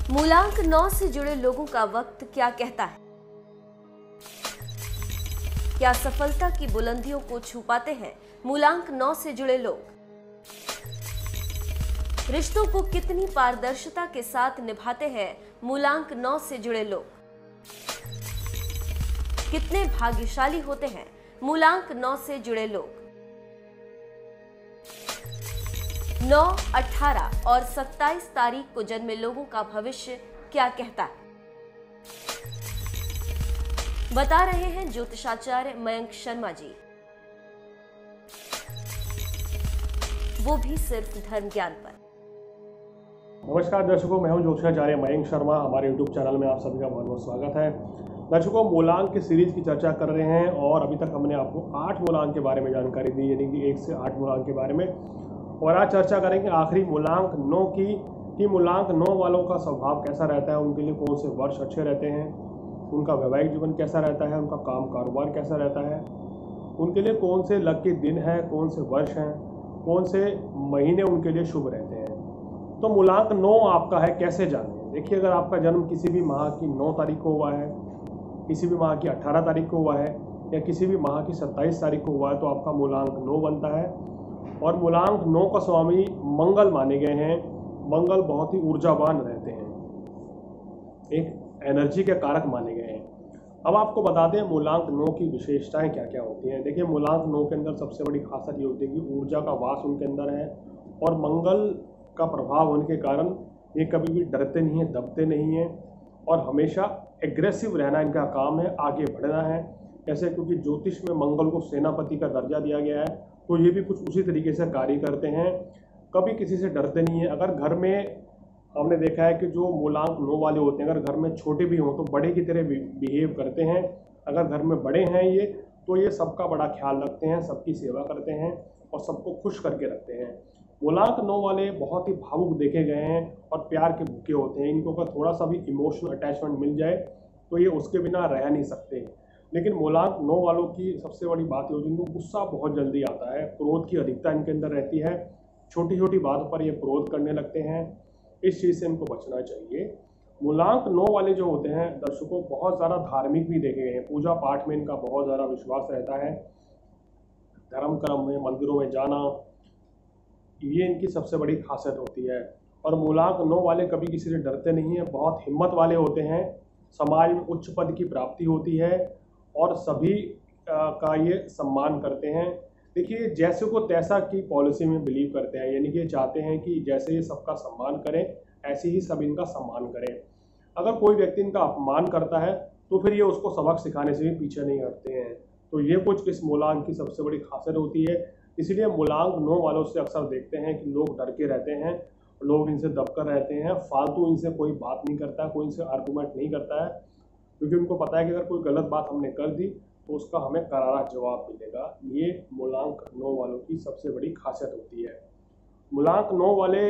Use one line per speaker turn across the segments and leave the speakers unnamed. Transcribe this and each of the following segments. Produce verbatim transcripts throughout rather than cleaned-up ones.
मूलांक नौ से जुड़े लोगों का वक्त क्या कहता है? क्या सफलता की बुलंदियों को छू पाते हैं मूलांक नौ से जुड़े लोग? रिश्तों को कितनी पारदर्शिता के साथ निभाते हैं मूलांक नौ से जुड़े लोग? कितने भाग्यशाली होते हैं मूलांक नौ से जुड़े लोग? नौ, अठारह और सत्ताईस तारीख को जन्मे लोगों का भविष्य क्या कहता है? बता रहे हैं ज्योतिषाचार्य मयंक शर्मा जी, वो भी सिर्फ धर्म ज्ञान पर।
नमस्कार दर्शकों, मैं हूं ज्योतिषाचार्य मयंक शर्मा। हमारे यूट्यूब चैनल में आप सभी का बहुत बहुत स्वागत है। दर्शकों, मूलांक की सीरीज की चर्चा कर रहे हैं और अभी तक हमने आपको आठ मूलांक के बारे में जानकारी दी, यानी कि एक से आठ मूलांक के बारे में। और आज चर्चा करेंगे आखिरी मूलांक नौ की कि मूलांक नौ वालों का स्वभाव कैसा रहता है, उनके लिए कौन से वर्ष अच्छे रहते हैं, उनका वैवाहिक जीवन कैसा रहता है, उनका काम कारोबार कैसा रहता है, उनके लिए कौन से लकी दिन है, कौन से वर्ष हैं, कौन से महीने उनके लिए शुभ रहते हैं। तो मूलांक नौ आपका है, कैसे जानें? देखिए, अगर आपका जन्म किसी भी माह की नौ तारीख को हुआ है, किसी भी माह की अठारह तारीख को हुआ है या किसी भी माह की सत्ताईस तारीख को हुआ है, तो आपका मूलांक नौ बनता है। और मूलांक नौ का स्वामी मंगल माने गए हैं। मंगल बहुत ही ऊर्जावान रहते हैं, एक एनर्जी के कारक माने गए हैं। अब आपको बता दें मूलांक नौ की विशेषताएं क्या क्या होती हैं। देखिए, मूलांक नौ के अंदर सबसे बड़ी खासियत ये होती है कि ऊर्जा का वास उनके अंदर है और मंगल का प्रभाव होने के कारण ये कभी भी डरते नहीं हैं, दबते नहीं हैं और हमेशा एग्रेसिव रहना इनका काम है, आगे बढ़ना है। कैसे? क्योंकि ज्योतिष में मंगल को सेनापति का दर्जा दिया गया है, तो ये भी कुछ उसी तरीके से कार्य करते हैं, कभी किसी से डरते नहीं है। अगर घर में हमने देखा है कि जो मूलांक नौ वाले होते हैं, अगर घर में छोटे भी हों तो बड़े की तरह बिहेव करते हैं। अगर घर में बड़े हैं ये तो ये सबका बड़ा ख्याल रखते हैं, सबकी सेवा करते हैं और सबको खुश करके रखते हैं। मूलांक नौ वाले बहुत ही भावुक देखे गए हैं और प्यार के भूखे होते हैं। इनको अगर थोड़ा सा भी इमोशनल अटैचमेंट मिल जाए तो ये उसके बिना रह नहीं सकते। लेकिन मूलांक नौ वालों की सबसे बड़ी बात ये होती है, इनको गुस्सा बहुत जल्दी आता है, क्रोध की अधिकता इनके अंदर रहती है, छोटी छोटी बातों पर ये क्रोध करने लगते हैं। इस चीज़ से इनको बचना चाहिए। मूलांक नौ वाले जो होते हैं दर्शकों, बहुत ज़्यादा धार्मिक भी देखे गए हैं। पूजा पाठ में इनका बहुत ज़्यादा विश्वास रहता है, धर्म कर्म में मंदिरों में जाना, ये इनकी सबसे बड़ी खासियत होती है। और मूलांक नौ वाले कभी किसी से डरते नहीं हैं, बहुत हिम्मत वाले होते हैं, समाज में उच्च पद की प्राप्ति होती है और सभी का ये सम्मान करते हैं। देखिए, जैसे को तैसा की पॉलिसी में बिलीव करते हैं, यानी कि ये चाहते हैं कि जैसे ये सबका सम्मान करें ऐसे ही सब इनका सम्मान करें। अगर कोई व्यक्ति इनका अपमान करता है तो फिर ये उसको सबक सिखाने से भी पीछे नहीं हटते हैं। तो ये कुछ इस मूलांक की सबसे बड़ी खासियत होती है। इसलिए मूलांक नौ वालों से अक्सर देखते हैं कि लोग डर के रहते हैं, लोग इनसे दबकर रहते हैं, फालतू इनसे कोई बात नहीं करता, कोई इनसे आर्गूमेंट नहीं करता है, क्योंकि उनको पता है कि अगर कोई गलत बात हमने कर दी तो उसका हमें करारा जवाब मिलेगा। ये मूलांक नौ वालों की सबसे बड़ी खासियत होती है। मूलांक नौ वाले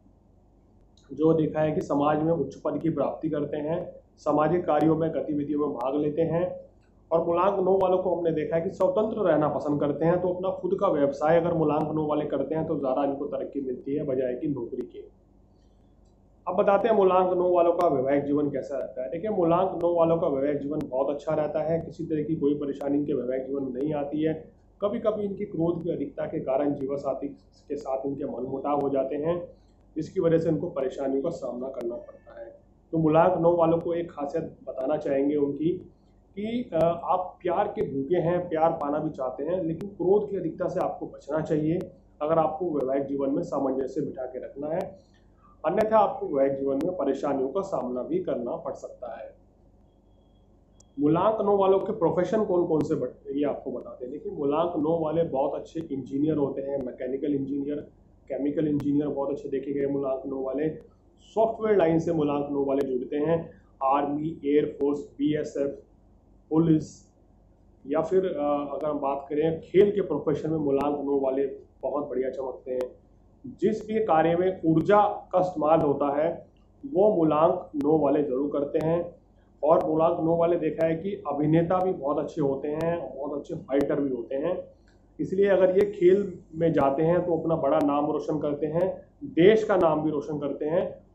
जो देखा है कि समाज में उच्च पद की प्राप्ति करते हैं, सामाजिक कार्यों में गतिविधियों में भाग लेते हैं। और मूलांक नौ वालों को हमने देखा है कि स्वतंत्र रहना पसंद करते हैं, तो अपना खुद का व्यवसाय अगर मूलांक नौ वाले करते हैं तो ज़्यादा इनको तरक्की मिलती है बजाय कि नौकरी के। अब बताते हैं मूलांक नौ वालों का वैवाहिक जीवन कैसा रहता है। देखिए, मूलांक नौ वालों का वैवाहिक जीवन बहुत अच्छा रहता है, किसी तरह की कोई परेशानी इनके वैवाहिक जीवन में नहीं आती है। कभी कभी इनकी क्रोध की अधिकता के कारण जीवन साथी के साथ इनके मनमुटाव हो जाते हैं, जिसकी वजह से इनको परेशानियों का सामना करना पड़ता है। तो मूलांक नौ वालों को एक खासियत बताना चाहेंगे उनकी कि आप प्यार के भूखे हैं, प्यार पाना भी चाहते हैं, लेकिन क्रोध की अधिकता से आपको बचना चाहिए अगर आपको वैवाहिक जीवन में सामंजस्य बिठा के रखना है। अन्यथा आपको वैवाहिक जीवन में परेशानियों का सामना भी करना पड़ सकता है। मूलांक नौ वालों के प्रोफेशन कौन कौन से बढ़ते ये आपको बताते हैं। देखिए, मूलांक नौ वाले बहुत अच्छे इंजीनियर होते हैं, मैकेनिकल इंजीनियर, केमिकल इंजीनियर बहुत अच्छे देखे गए मूलांक नौ वाले। सॉफ्टवेयर लाइन से मूलांक नौ वाले जुड़ते हैं, army, air force, B S F, police, या फिर अगर हम बात करें खेल के प्रोफेशन में मूलांक नौ वाले बहुत बढ़िया चमकते हैं। जिस भी कार्य में ऊर्जा का इस्तेमाल होता है वो मूलांक नौ वाले जरूर करते हैं। और मूलांक नौ वाले देखा है कि अभिनेता भी बहुत अच्छे होते हैं, बहुत अच्छे फाइटर भी होते हैं। इसलिए अगर ये खेल में जाते हैं तो अपना बड़ा नाम रोशन करते हैं, देश का नाम भी रोशन करते हैं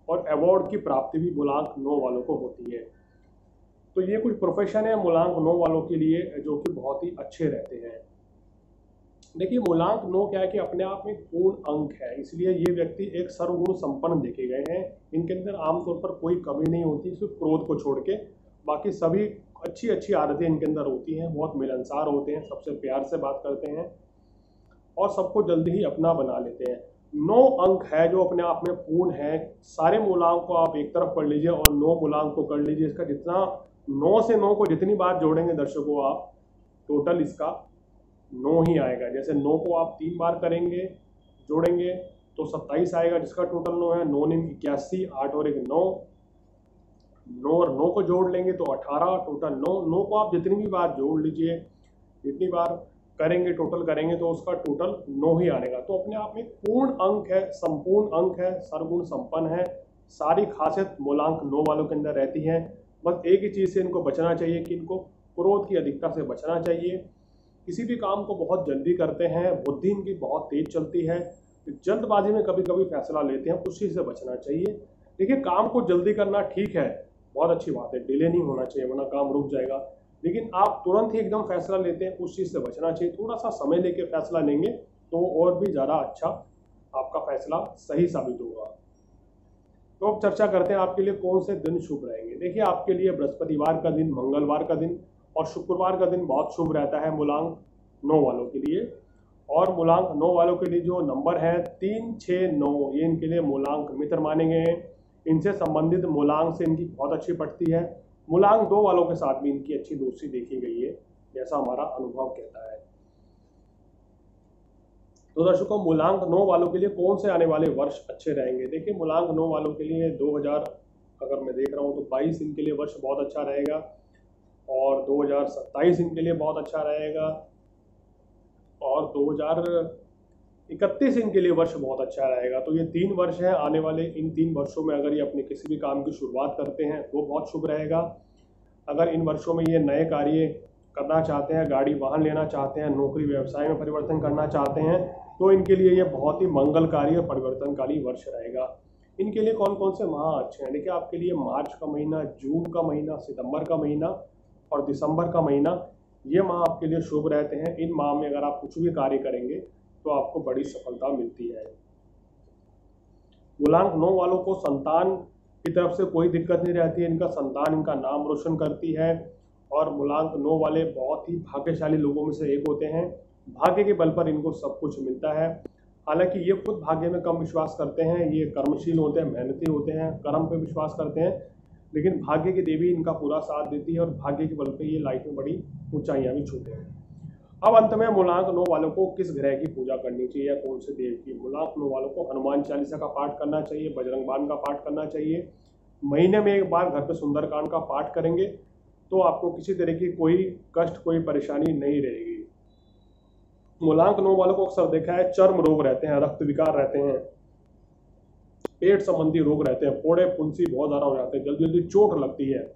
और अवार्ड की प्राप्ति भी मूलांक नौ वालों को होती है। तो ये कुछ प्रोफेशन है मूलांक नौ वालों के लिए जो कि बहुत ही अच्छे रहते हैं। देखिए, मूलांक नौ क्या है कि अपने आप में पूर्ण अंक है, इसलिए ये व्यक्ति एक सर्वगुण संपन्न देखे गए हैं। इनके अंदर आमतौर पर कोई कमी नहीं होती, सिर्फ क्रोध को छोड़ के बाकी सभी अच्छी अच्छी आदतें इनके अंदर होती हैं। बहुत मिलनसार होते हैं, सबसे प्यार से बात करते हैं और सबको जल्दी ही अपना बना लेते हैं। नौ अंक है जो अपने आप में पूर्ण है। सारे मूलांक को आप एक तरफ पढ़ लीजिए और नौ मूलांक को कर लीजिए। इसका जितना नौ से नौ को जितनी बार जोड़ेंगे दर्शकों आप, टोटल इसका नौ ही आएगा। जैसे नौ को आप तीन बार करेंगे जोड़ेंगे तो सत्ताईस आएगा, जिसका टोटल नौ है। नौ निम इक्यासी, आठ और एक नौ, नौ और नौ को जोड़ लेंगे तो अठारह, टोटल नौ। नौ को आप जितनी भी बार जोड़ लीजिए, जितनी बार करेंगे टोटल करेंगे तो उसका टोटल नौ ही आएगा। तो अपने आप में पूर्ण अंक है, संपूर्ण अंक है, सर्वगुण संपन्न है। सारी खासियत मूलांक नौ वालों के अंदर रहती है। बस एक ही चीज़ से इनको बचना चाहिए कि इनको क्रोध की अधिकता से बचना चाहिए। किसी भी काम को बहुत जल्दी करते हैं, बुद्धि इनकी बहुत तेज चलती है, जल्दबाजी में कभी कभी फैसला लेते हैं, उस चीज़ से बचना चाहिए। देखिए, काम को जल्दी करना ठीक है, बहुत अच्छी बात है, डिले नहीं होना चाहिए वरना काम रुक जाएगा। लेकिन आप तुरंत ही एकदम फैसला लेते हैं, उस चीज़ से बचना चाहिए। थोड़ा सा समय लेके फैसला लेंगे तो और भी ज़्यादा अच्छा आपका फैसला सही साबित होगा। तो अब चर्चा करते हैं आपके लिए कौन से दिन शुभ रहेंगे। देखिए, आपके लिए बृहस्पतिवार का दिन, मंगलवार का दिन और शुक्रवार का दिन बहुत शुभ रहता है मूलांक नौ वालों के लिए। और मूलांक नौ वालों के लिए जो नंबर है तीन, छः, नौ, ये इनके लिए मूलांक मित्र माने गए हैं। इनसे संबंधित मूलांक से इनकी बहुत अच्छी पड़ती है। मूलांक दो वालों के साथ भी इनकी अच्छी दोस्ती देखी गई है, जैसा हमारा अनुभव कहता है। तो दर्शकों, मूलांक नौ वालों के लिए कौन से आने वाले वर्ष अच्छे रहेंगे। देखिए, मूलांक नौ वालों के लिए दो हज़ार अगर मैं देख रहा हूँ तो बाईस इनके लिए वर्ष बहुत अच्छा रहेगा और दो हज़ार सत्ताईस इनके लिए बहुत अच्छा रहेगा और दो हज़ार इकतीस इनके लिए वर्ष बहुत अच्छा रहेगा। तो ये तीन वर्ष हैं आने वाले। इन तीन वर्षों में अगर ये अपने किसी भी काम की शुरुआत करते हैं तो बहुत शुभ रहेगा। अगर इन वर्षों में ये नए कार्य करना चाहते हैं, गाड़ी वाहन लेना चाहते हैं, नौकरी व्यवसाय में परिवर्तन करना चाहते हैं, तो इनके लिए ये बहुत ही मंगलकारी और परिवर्तनकारी वर्ष रहेगा। इनके लिए कौन कौन से माह अच्छे हैं। देखिए, आपके लिए मार्च का महीना, जून का महीना, सितंबर का महीना और दिसंबर का महीना, ये माह आपके लिए शुभ रहते हैं। इन माह में अगर आप कुछ भी कार्य करेंगे तो आपको बड़ी सफलता मिलती है। मूलांक नौ वालों को संतान की तरफ से कोई दिक्कत नहीं रहती है। इनका संतान इनका नाम रोशन करती है और मूलांक नौ वाले बहुत ही भाग्यशाली लोगों में से एक होते हैं। भाग्य के बल पर इनको सब कुछ मिलता है। हालांकि ये खुद भाग्य में कम विश्वास करते हैं, ये कर्मशील होते हैं, मेहनती होते हैं, कर्म पे विश्वास करते हैं, लेकिन भाग्य की देवी इनका पूरा साथ देती है और भाग्य के बल पे ये लाइफ में बड़ी ऊंचाइयां भी छूते हैं। अब अंत में मूलांक नौ वालों को किस ग्रह की पूजा करनी चाहिए या कौन से देव की। मूलांक नौ वालों को हनुमान चालीसा का पाठ करना चाहिए, बजरंग बाण का पाठ करना चाहिए। महीने में एक बार घर पे सुंदरकांड का पाठ करेंगे तो आपको किसी तरह की कोई कष्ट, कोई परेशानी नहीं रहेगी। मूलांक नौ वालों को अक्सर देखा है चर्म रोग रहते हैं, रक्त विकार रहते हैं, पेट संबंधी रोग रहते हैं, फोड़े फुंसी बहुत ज़्यादा हो जाते हैं, जल्दी जल्दी चोट लगती है,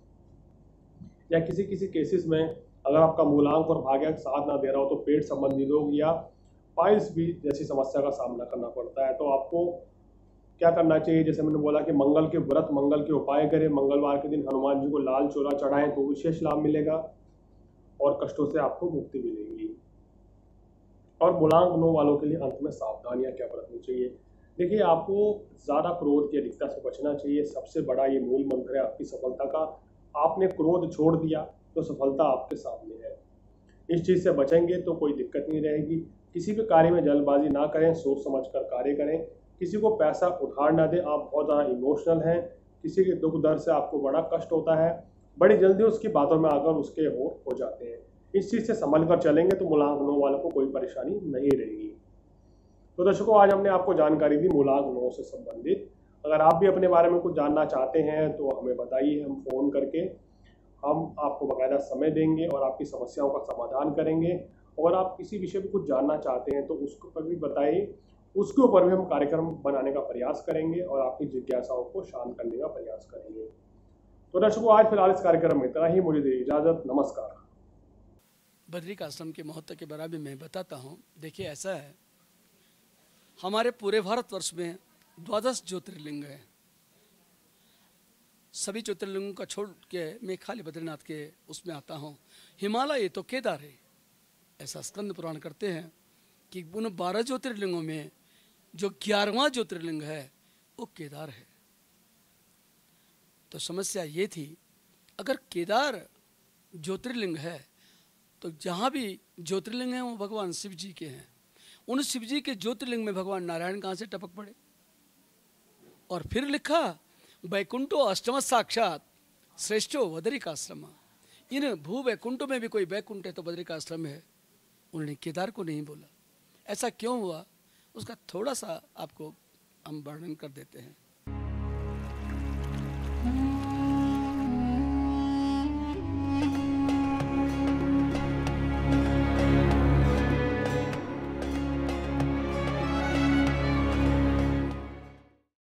या किसी किसी केसेस में अगर आपका मूलांक और भाग्य साथ ना दे रहा हो तो पेट संबंधी रोग या पाइल्स भी जैसी समस्या का सामना करना पड़ता है। तो आपको क्या करना चाहिए, जैसे मैंने बोला कि मंगल के व्रत, मंगल के उपाय करें। मंगलवार के दिन हनुमान जी को लाल चोला चढ़ाएं तो विशेष लाभ मिलेगा और कष्टों से आपको मुक्ति मिलेगी। और मूलांक नौ वालों के लिए अंत में सावधानियां क्या बरतनी चाहिए। देखिए, आपको ज़्यादा क्रोध की अधिकता से बचना चाहिए। सबसे बड़ा ये मूल मंत्र है आपकी सफलता का। आपने क्रोध छोड़ दिया तो सफलता आपके सामने है। इस चीज़ से बचेंगे तो कोई दिक्कत नहीं रहेगी। किसी भी कार्य में जल्दबाजी ना करें, सोच समझ कर कार्य करें। किसी को पैसा उधार ना दें। आप बहुत ज़्यादा इमोशनल हैं, किसी के दुख दर्द से आपको बड़ा कष्ट होता है, बड़ी जल्दी उसकी बातों में आकर उसके हो हो जाते हैं। इस चीज़ से संभल कर चलेंगे तो मूलांक नौ वालों को कोई परेशानी नहीं रहेगी। तो दर्शकों, आज हमने आपको जानकारी दी मूलांक नौ से संबंधित। अगर आप भी अपने बारे में कुछ जानना चाहते हैं तो हमें बताइए, हम फ़ोन करके हम आपको बाकायदा समय देंगे और आपकी समस्याओं का समाधान करेंगे। और आप किसी विषय पर कुछ जानना चाहते हैं तो उसको पर भी बताइए, उसके ऊपर भी हम कार्यक्रम बनाने का प्रयास करेंगे और आपकी जिज्ञासाओं को शांत करने का प्रयास करेंगे। तो दर्शकों, आज फिलहाल इस कार्यक्रम में इतना ही। मुझे दे इजाज़त, नमस्कार।
बद्रिक आश्रम के महत्व के बारे में मैं बताता हूँ। देखिए, ऐसा है, हमारे पूरे भारतवर्ष में द्वादश ज्योतिर्लिंग है सभी ज्योतिर्लिंगों का छोड़ के मैं खाली बद्रीनाथ के उसमें आता हूँ। हिमालय ये तो केदार है, ऐसा स्कंद पुराण करते हैं कि उन बारह ज्योतिर्लिंगों में जो ग्यारहवां ज्योतिर्लिंग है वो केदार है। तो समस्या ये थी, अगर केदार ज्योतिर्लिंग है तो जहाँ भी ज्योतिर्लिंग हैं वो भगवान शिव जी के हैं। उन शिव जी के ज्योतिर्लिंग में भगवान नारायण कहाँ से टपक पड़े? और फिर लिखा वैकुंठो अष्टम साक्षात श्रेष्ठो बदरिकाश्रम। इन भू वैकुंठों में भी कोई वैकुंठ है तो बदरिकाश्रम है। उन्होंने केदार को नहीं बोला। ऐसा क्यों हुआ उसका थोड़ा सा आपको हम वर्णन कर देते हैं।